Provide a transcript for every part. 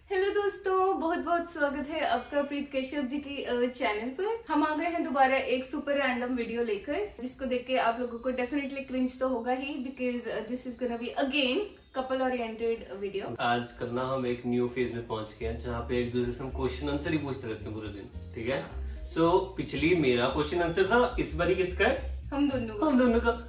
Hello दोस्तों, बहुत बहुत स्वागत है आपका प्रीत कश्यप जी की चैनल पर। हम आ गए हैं दोबारा एक सुपर रैंडम वीडियो लेकर, जिसको देख के आप लोगों को डेफिनेटली क्रिंज तो होगा ही, because this is gonna be again couple oriented video. आज कल ना हम एक न्यू फेज में पहुंच गए हैं जहाँ पे एक दूसरे से हम क्वेश्चन आंसर ही पूछते रहते हैं पूरे दिन, ठीक है। सो पिछली मेरा क्वेश्चन आंसर था, इस बारी किसका है? हम दोनों का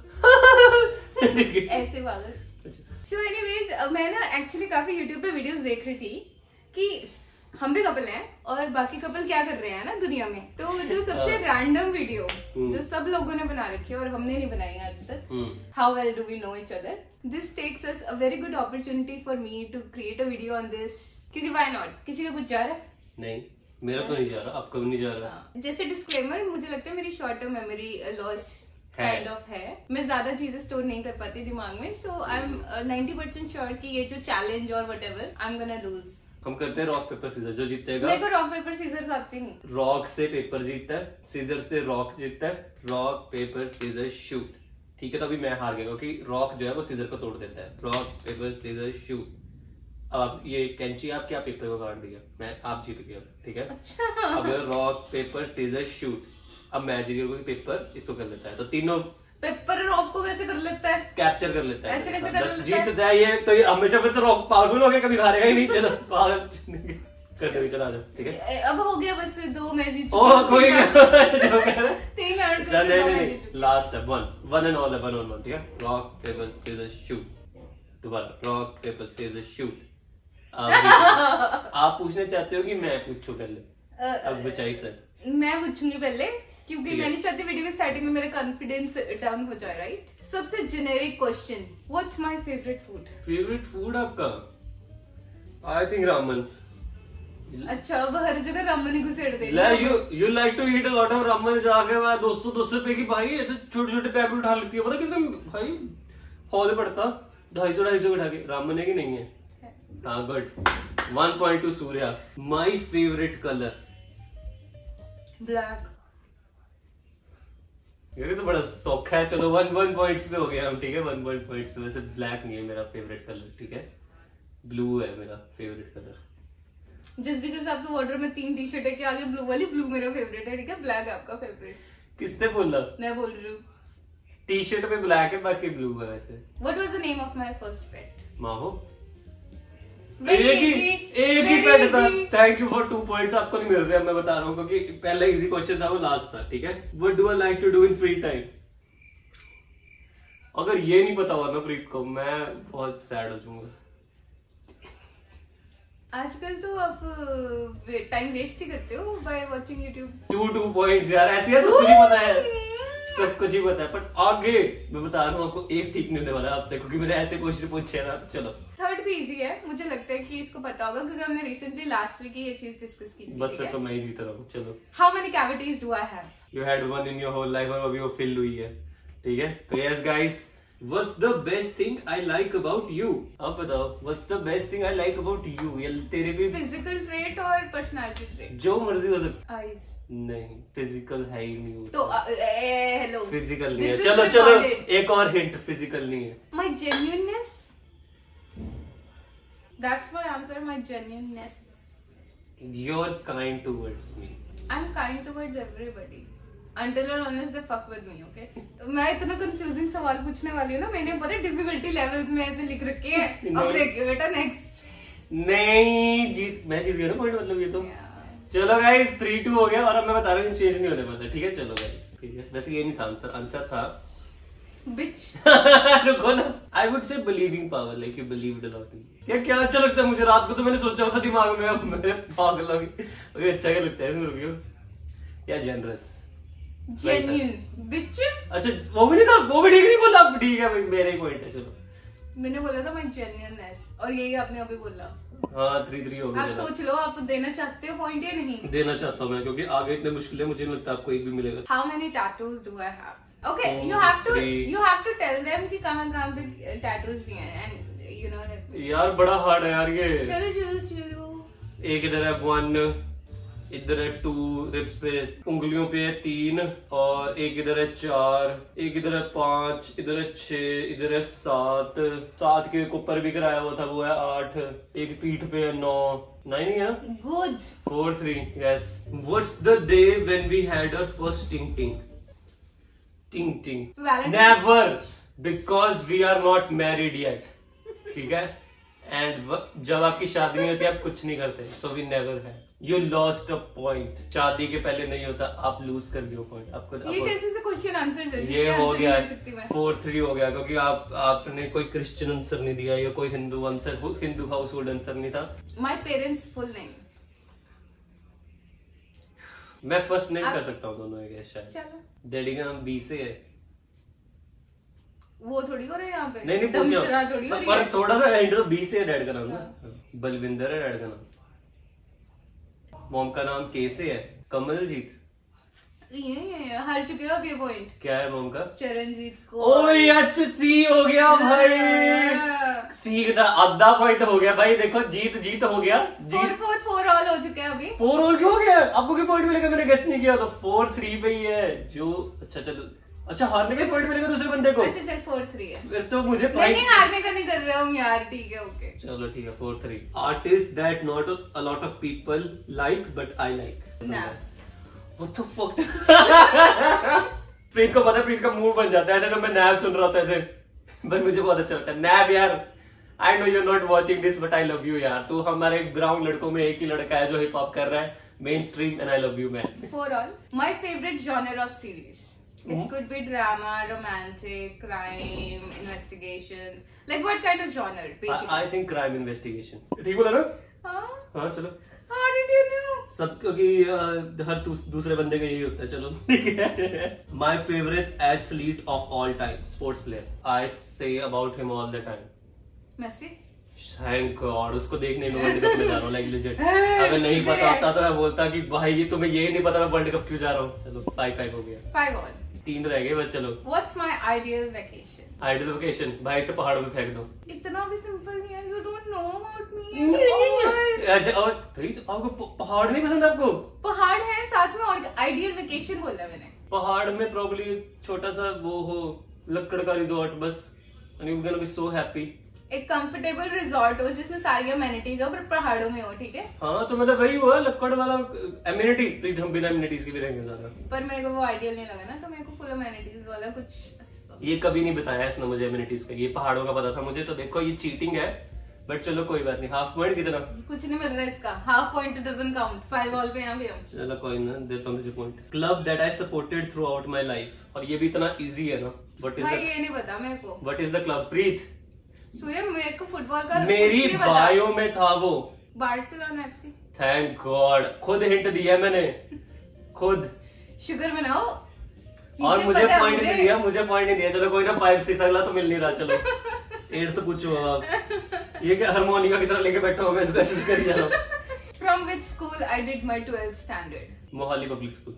ऐसे पागल। सो एनीवेज, मैं ना एक्चुअली काफी यूट्यूब पे वीडियोस देख रही थी कि हम भी कपल हैं और बाकी कपल क्या कर रहे हैं ना दुनिया में। तो जो सबसे रैंडम वीडियो जो सब लोगों ने बना रखी है और हमने नहीं बनाई है आज तक, how well do we know each other, this takes us a very good opportunity for me to create a video on this. क्योंकि व्हाई नॉट, किसी का कुछ जा रहा है? नहीं, मेरा तो नहीं जा रहा, आपका भी नहीं जा रहा। जैसे डिस्क्लेमर, मुझे लगता है मेरी short term memory loss kind of है। मैं ज्यादा चीजें स्टोर नहीं कर पाती दिमाग में। सो आई एम 90% श्योर कि ये जो चैलेंज और whatever I am gonna lose. हम करते हैं रॉक पेपर सीजर, जो जीतेगा। मेरे को रॉक पेपर सीजर्स आती नहीं। रॉक से पेपर जीतता है, सीजर से रॉक जीतता है, रॉक पेपर सीजर शूट, ठीक है। तो अभी मैं हार गया क्योंकि रॉक जो है वो सीजर को तोड़ देता है। Rock paper scissor shoot. अब ये कैंची आप क्या पेपर को काट दिया, मैं आप जीत गया, ठीक है। अच्छा। अब रॉक पेपर सीजर शूट, अब मैं जीत गया, पेपर इसको कर लेता है, तो तीनों पेपर रॉक को कैसे कर लेता है? कैप्चर कर लेता है। ऐसे कैसे कर लेता है? जीतता है ये, तो ये हमेशा फिर तो रॉक पावरफुल हो गया, कभी हारेगा ही नहीं। चलो पागल करते हुए चला जाओ, ठीक है। अब हो गया बस 2 मैच जीत चुकी। ओह कोई जो कह रहा है 3 आंसर लास्ट है, वन एंड ऑल है, 1 on 1, ठीक है। रॉक पेपर सीजर शूट, दोबारा रॉक पेपर सीजर शूट। आप पूछना चाहते हो कि मैं पूछूं पहले? अब बचाई सर, मैं पूछूंगी पहले क्योंकि मैं नहीं चाहती वीडियो के स्टार्टिंग में मेरा कॉन्फिडेंस डाउन हो जाए, राइट। सबसे generic question, what's my favourite food? Favourite food आपका? I think ramen. अच्छा, अब हर जगह रामन ही घुसेड़ दे। You like to eat a lot of ramen. जाके मैं 200 रुपए की भाई ऐसे छोटे छोटे पैकेट उठा लेती है, पता कितने भाई हॉल पड़ता 250 उठा के। रामन है कि नहीं है? हाँ, good. 1 point to Surya. My favourite colour black. ये तो बड़ा सौखा है। चलो 1 पॉइंट्स पे हो गया हम, ठीक है। 1 पॉइंट्स पे। वैसे ब्लैक नहीं है मेरा फेवरेट कलर, ठीक है। ब्लू है मेरा फेवरेट कलर। जस्ट बिकॉज आपके वार्डर में 3 टी शर्ट है कि आगे ब्लू वाली, ब्लू मेरा फेवरेट है, ठीक है। ब्लैक आपका फेवरेट। किसने बोला? मैं बोल रही हूँ। टी शर्ट पे ब्लैक है, बाकी ब्लू है। वैसे what was the name of my first pet? माहो। एक ही पेट था। Thank you for 2 points. आपको नहीं मिल रहा, मैं बता रहा हूँ, क्योंकि पहला इजी क्वेश्चन था, वो लास्ट था, ठीक है। What do I like to do in free time? अगर ये नहीं पता हुआ ना प्रीत को, मैं बहुत सैड हो जाऊंगा। आजकल तो आप टाइम वेस्ट ही करते हो बाय वाचिंग यूट्यूब। 2 पॉइंट्स यार, ऐसे सब कुछ ही पता है, सब कुछ ही पता है। पर आगे मैं बता रहा हूँ आपको, एक ठीक नहीं होने वाला आपसे, क्योंकि मैंने ऐसे क्वेश्चन पूछे ना। चलो, थर्ड भी इजी है, मुझे लगता है कि इसको पता होगा क्योंकि हमने रिसेंटली लास्ट वीक ये चीज डिस्कस की थी। बस फिर तो मैं ही जीत रहा हूँ। चलो, how many cavities do I have? You had 1 in your whole life, और अभी वो फिल हुई है, ठीक है। तो yes guys, what's the best thing I like about you? आप बताओ, what's the best thing I like about you? ये तेरे भी फिजिकल ट्रेट और पर्सनालिटी ट्रेट, जो मर्जी हो सकता। आईज नहीं, फिजिकल है ही नहीं तो हेलो, फिजिकल नहीं है। चलो चलो, एक और हिंट, फिजिकल नहीं है। My genuineness, that's my answer, my genuineness. You're kind towards me. I'm kind towards everybody until or unless they fuck with me, okay? मैं इतना कंफ्यूजिंग सवाल पूछने वाली हूँ ना, मैंने बड़े डिफिकल्टी लेवल्स में ऐसे लिख रखे हैं। अब देखिए बेटा, नेक्स्ट। नहीं, मैं जीत गया ना पॉइंट, मतलब ये तो। चलो गाइस, 3-2 हो गया, और अब मैं बता रहा हूँ चेंज नहीं होने वाला, ठीक है। चलो गाइस, ठीक है। वैसे ये नहीं था आंसर, आंसर था बिच। रुको ना, I would say believing power, like you believed a lot. क्या अच्छा लगता है मुझे रात को, तो मैंने सोचा था दिमाग में, अब मेरे पागल हो गई। अच्छा क्या लगता है इसमें? रुकियो, या जनरस, जेन्युइन, बिच। अच्छा वो भी नहीं था, वो भी ठीक नहीं बोला। ठीक है भाई, मेरा ही पॉइंट है। चलो, मैंने बोला था माय जेन्युइननेस, और यही आपने अभी बोला। हाँ, 3-3 हो गया। आप सोच लो, आप देना चाहते हो पॉइंट या नहीं? देना चाहता हूँ मैं, क्योंकि आगे इतने मुश्किल है, मुझे नहीं लगता आपको एक भी मिलेगा। How many tattoos do I have? Okay, you have to tell them कि कहाँ पे टैटूज भी हैं, and you know। यार बड़ा हार्ड है यार ये। चलो चलो चलो, एक इधर है 1, इधर है 2 रिब्स पे, उंगलियों पे है 3 और एक इधर है 4, एक इधर है 5, इधर है 6, इधर है 7 के ऊपर भी कराया हुआ था वो है 8, एक पीठ पे है 9 ही है ना। Good. 4 3 yes. What's the day when we had our first ting ting? Ting ting. Never, because we are not married yet. ठीक है। एंड जब आपकी शादी नहीं होती आप कुछ नहीं करते, सो वी नेवर है। You lost a point. शादी के पहले नहीं होता, आप लूज कर दियो पॉइंट। आपको ये कैसे से क्वेश्चन आंसर है? ये हो गया 4-3 हो गया, क्योंकि आपने कोई क्रिश्चियन आंसर नहीं दिया या कोई Hindu answer, Hindu household answer नहीं था। माय पेरेंट्स फुल नेम मैं फर्स्ट नेम कर सकता हूँ दोनों के शायद। चलो, डैडी का नाम बी से है। वो थोड़ी हो रहा है यहाँ पे। नहीं पूछो, पर थोड़ा सा एंड तो बी से है डैड का नाम ना। बलविंदर है डैड का नाम। मॉम का नाम के से है, कमलजीत। ये हार चुके हो अब ये पॉइंट। क्या है मॉम का? चरणजीत को। ओए अच्छा सी हो गया भाई, सी का आधा पॉइंट हो गया भाई। देखो जीत हो गया। 4 ऑल हो चुके हैं अभी। 4 ऑल क्यों हो गया? आपको क्या पॉइंट मिलेगा? मैंने गेस नहीं किया तो 4-3 पे ही है जो। अच्छा चलो, अच्छा हारने का पॉइंट मिलेगा दूसरे बंदे को। अच्छा 4-3 है फिर तो मुझे नहीं, हारने का नहीं कर रहा हूँ यार। ठीक है, ओके चलो ठीक है। 4-3। Artist that not a lot of people like but I like. What the fuck? Preet को पता है, प्रीत का मुंह बन जाता है ऐसे। तो मैं नैब सुन रहा था ऐसे, बट मुझे बहुत अच्छा लगता है नैब यार। I know you not watching this but I love you यार। तू हमारे ब्राउन लड़कों में एक ही लड़का है जो हिप हॉप कर रहा है mainstream, and I love you man. 4 all. My favourite genre of series, it could be drama, romantic, crime, investigations, like what kind of genre basically? I think crime investigation। ठीक बोला ना? हाँ चलो। How did you know? सब क्योंकि हर दूसरे बंदे का यही होता है। चलो ठीक है। My favorite athlete of all time, sports player, I say about him all the time. Messi? Thank God, उसको देखने में वर्ल्ड कप में जा रहा हूँ लाइक लेजेंड। अगर नहीं पता होता तो मैं बोलता कि भाई ये तुम्हें ये नहीं पता मैं वर्ल्ड कप क्यों जा रहा हूँ। चलो 5-5 हो गया। 5 ऑल। 3 रह गए बस। चलो What's my ideal vacation? Ideal vacation भाई से पहाड़ों में फेंक दो। इतना भी सिंपल नहीं है। You don't know about me। अच्छा और तो आपको पहाड़ नहीं पसंद? आपको पहाड़ है साथ में, और आइडियल वेकेशन बोला मैंने। पहाड़ में प्रॉब्ली छोटा सा वो हो, लक्कड़ का रिजॉर्ट बस, and you're gonna be so happy। एक कंफर्टेबल रिजॉर्ट हो जिसमें सारी अमेनिटीज हो, पर पहाड़ों में हो। ठीक है, हाँ तो मतलब वही हुआ लक्कड़ वाला एमिनिटी। हम बिना एमिनिटीज के भी रहेंगे ज्यादा। पर मेरे को वो आइडियल नहीं लगा ना, तो मेरे को फुल अमेनिटीज वाला कुछ अच्छा सा। ये कभी नहीं बताया इसने मुझे एमिनिटीज का, ये पहाड़ों का पता था मुझे। तो देखो ये चीटिंग है, बट चलो कोई बात नहीं। हाफ पॉइंट कितना? कुछ नहीं मिल रहा इसका। Half point doesn't count. 5 all पे यहाँ भी हम। चलो कोई ना, देता हूँ मुझे point. Club that I supported throughout my life, और ये भी इतना इजी है ना। बट भाई ये नहीं पता मेरे को। What is the club? Preet Surya, मेरे को फुटबॉल का मेरी बायो में था वो। Barcelona FC. थैंक गॉड, खुद हिंट दिया मैंने, खुद। शुगर बनाओ। और मुझे पॉइंट नहीं दिया, मुझे पॉइंट नहीं दिया। चलो कोई ना, 5-6 अगला तो मिल नहीं रहा। चलो 8 तो पूछो आप। ये क्या हारमोनिका की तरह लेके बैठा हूँ मैं, इसको ऐसे कर जा रहा हूँ। From which school I did my 12th standard? Mohali public school.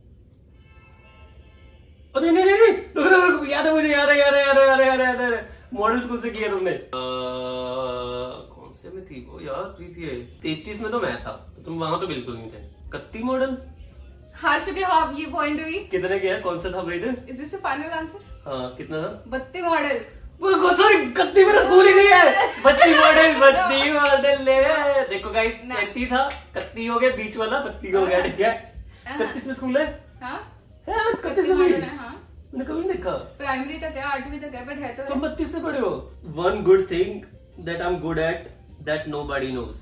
नहीं रुको, याद है मुझे, याद है। मॉडल स्कूल से किया तुमने। कौन से में थी वो यार? प्रीति है 33 में तो मैं था, तुम वहां तो बिल्कुल नहीं थे। कत्ती मॉडल। हार चुके हो आप, ये पॉइंट हुई। कितने किया? कौन सा था Preeti? Is this a final answer? हाँ कितना था? 32 मॉडल। सॉरी, कत्ती मेरा स्कूल ही नहीं है। 32 मॉडल ले। देखो गाइस, 33 था, कत्ती हो गया, बीच वाला 32 हो गया। ठीक है, 33 में स्कूल है। हाँ 31 में है। हाँ मैंने कभी नहीं देखा। प्राइमरी तक है, 8वीं तक है, बट है तो। तुम 32 से पढ़े हो। One good thing that I am good at that nobody knows.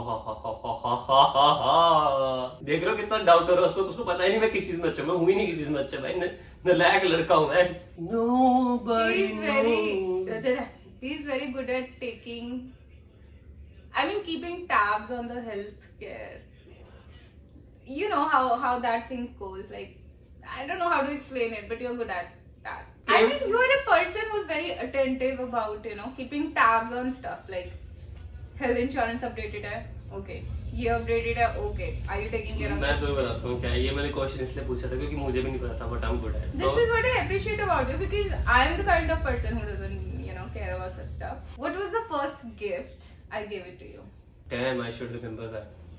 देख रहे हो कितना डाउट हो रहा है उसको पता ही नहीं मैं किस चीज में अच्छा। मैं हुई नहीं किस चीज में अच्छा भाई, नालायक लड़का हूँ मैं। Nobody knows. He is very good at keeping tabs on the healthcare. You know how that thing goes. Like, I don't know how to explain it, but you're good at that. I mean, you are a person who's very attentive about, keeping tabs on stuff. Like, health insurance updated है, okay. ये updated है, okay. Are you taking care of मैं तुम्हें बताता हूँ क्या है। ये मैंने क्वेश्चन इसलिए पूछा था क्योंकि मुझे भी नहीं पता था, but I'm good at it. This is what I appreciate about you, because I am the kind of person who doesn't, care about such stuff. What was the first gift I gave it to you? Damn, I should remember that.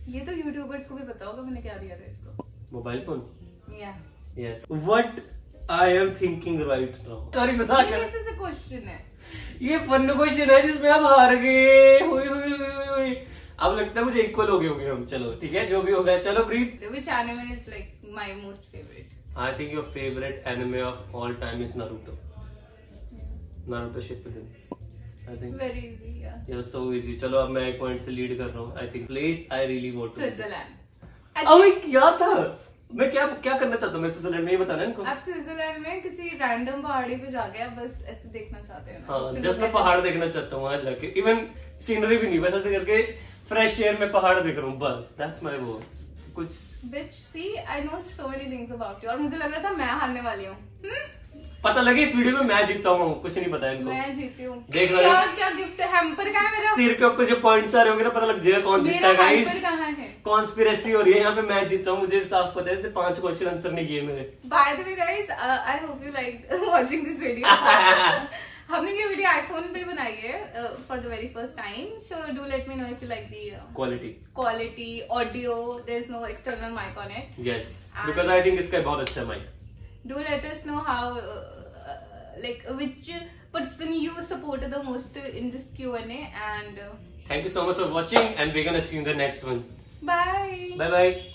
ये तो YouTubers को भी पता होगा मैंने क्या दिया था इसको। Mobile phone. Yes. What I am thinking right now. Sorry मजाक कर। कैसे से क्वेश्चन है ये फन क्वेश्चन है जिसमें आप हार गए। हुई अब लगता है मुझे इक्वल हो गए होंगे हम। चलो ठीक है, जो भी होगा। चलो Preet, which anime is like my most favourite? I think your favourite anime of all time is Naruto. Naruto Shippuden. I think very easy, yeah. You're so easy. चलो अब मैं एक पॉइंट से लीड कर रहा हूँ। I think place I really want to. Switzerland. अबे क्या था? मैं क्या करना चाहता हूँ? मैं स्विट्जरलैंड में ही बताना है इनको। आप स्विट्जरलैंड में किसी रैंडम पहाड़ी पे जाके आप बस ऐसे देखना चाहते हैं ना? हाँ, जस्ट मैं पहाड़ देखना चाहता हूँ वहाँ जाके। इवन सीनरी भी नहीं, बस ऐसे करके फ्रेश एयर में पहाड़ देख रहा हूँ बस। That's my goal. कुछ Bitch, see, I know so many things about you. और मुझे लग रहा था मैं हारने वाली हूँ। पता लगे इस वीडियो में मैं जीतता हूँ, कुछ नहीं पता इनको। मैं जीती हूँ। देख क्या गिफ्ट हैम्पर का है मेरा? सिर के ऊपर जो पॉइंट्स आ रहे होंगे ना, पता लग जाएगा कौन जीता है गाइस। हैम्पर कहाँ है? कॉन्स्पिरेसी हो रही है यहाँ पे। मैं जीता हूँ, मुझे साफ पता है। 5 क्वेश्चन आंसर नहीं किए मेरे। By the way guys, I hope you liked watching this video. हमने ये वीडियो आईफोन पे बनाई है for the very first time. So do let me know if you like the quality, audio. There's no external mic on it. Yes, because I think इसका बहुत अच्छा mic. Do let us know how like which person you supported the most in this Q&A and thank you so much for watching and we're gonna see you in the next one. Bye. Bye bye.